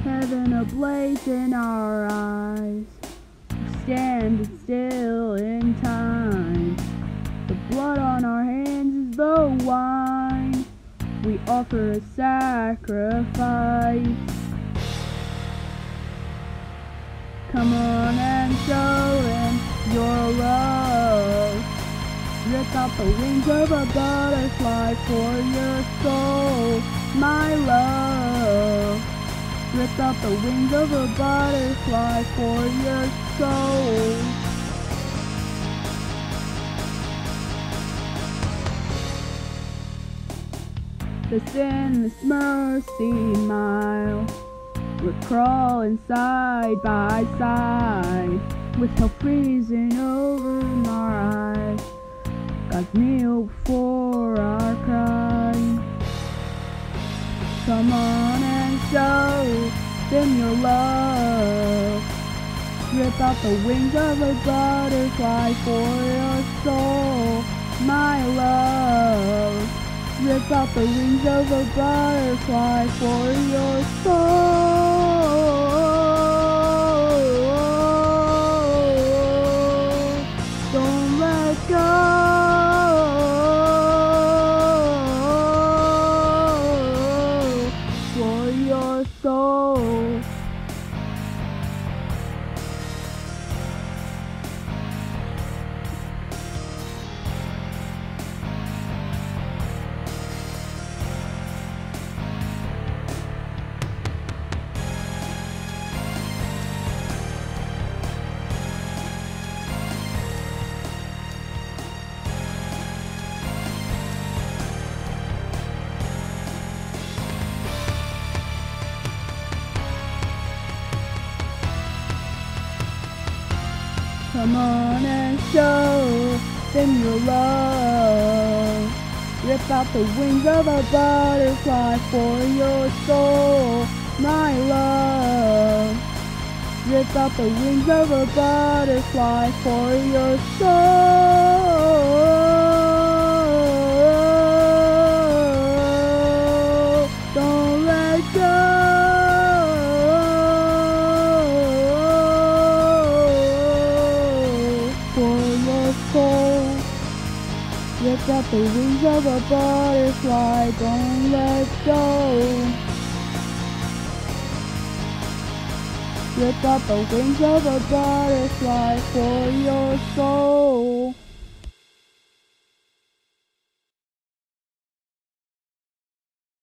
Heaven ablaze in our eyes, standing still in time. The blood on our hands is the wine. We offer a sacrifice. Come on and show him your love. Rip out the wings of a butterfly for your soul, my love. Rip out the wings of a butterfly for your soul. The sinless mercy mile, we're crawling side by side, with hell freezing over our eyes. God's kneel before our cry. Come on and show them your love. Rip out the wings of a butterfly for your soul, my love. Rip out the wings of a butterfly for your soul. Don't let go. For your soul. Come on and show them your love. Rip out the wings of a butterfly for your soul, my love. Rip out the wings of a butterfly for your soul. Don't let go. Rip out the wings of a butterfly, don't let go. Rip out the wings of a butterfly for your soul.